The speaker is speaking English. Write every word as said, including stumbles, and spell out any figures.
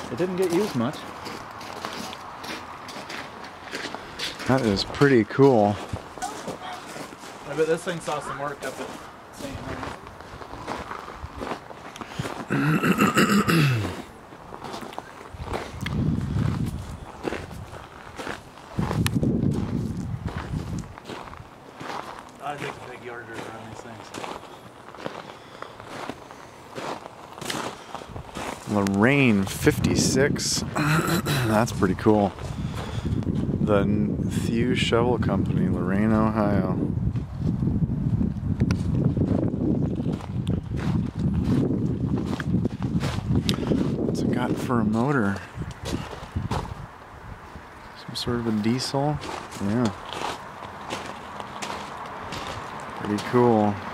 It didn't get used much. That is pretty cool. I bet this thing saw some work up at Saint I think the big yarders run these things. Lorraine fifty-six. That's pretty cool. The Thew Shovel Company, Lorraine, Ohio. What's it got for a motor? Some sort of a diesel? Yeah. Pretty cool.